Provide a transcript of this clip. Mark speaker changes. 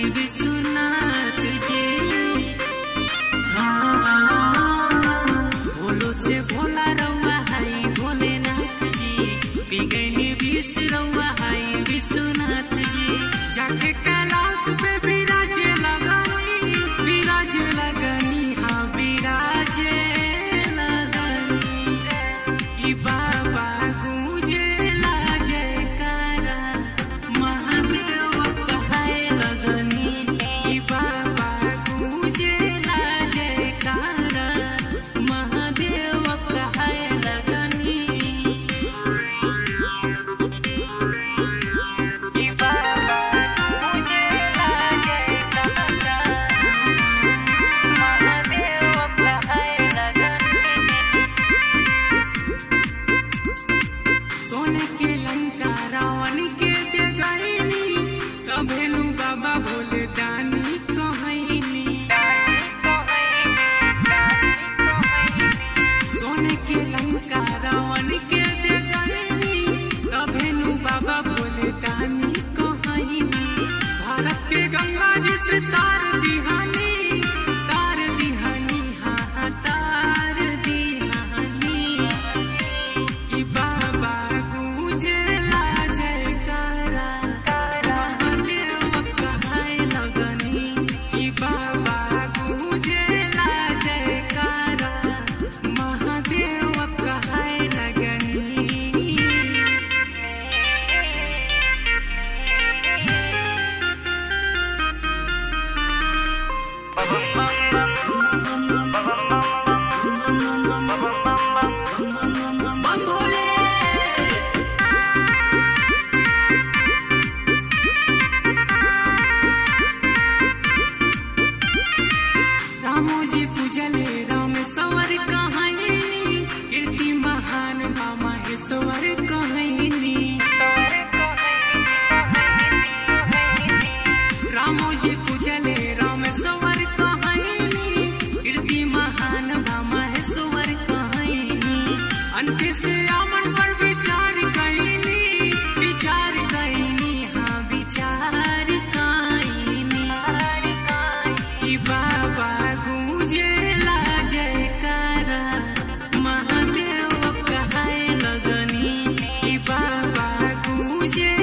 Speaker 1: विश्वनाथ जी। हाँ भोलो से भोला रउआ हाई भोलेनाथ जी, बिगैनी विष रउआ हाई विश्वनाथ जी। जाके कैलाश पे विराजे लगनी, विराजे लगनी, हाँ विराजे लगनी कि बाबा गूंजे ला जयकारा, महादेव कहाए लगनी कि बाबा गूंजे ला जयकारा, महादेव कहाए लगनी कि बाबा गूंजे ला जयकारा, महादेव कहाए लगनी। सोने के लंका रावण के दे गईनी, कभेलू बाबा भोले दानी कहनी। सोने के लंका रावण के दे गईनी, कभेलू बाबा भोले दानी कहनी। भारत के गंगा जी से तार दिहानी, तार दिहानी, हाँ तार दिहानी कि बाबा गूंजे ला जयकारा, महादेव कहाए लगनी कि बाबा गूंजे ला जयकारा, महादेव कहाए लगनी। रामो जी पूजले राम सवर कहनी, कीर्ति महान महेश्वर कहनी। रामो जी पूजले राम सवर कहनी, कीर्ति महान महेश्वर कहनी। अंत से रामन पर विचार कहनी, विचार कहनी, हाँ विचार कहनी कि बाबा गूंजे ला जयकारा, महादेव कहाए लगनी कि बाबा गूंजे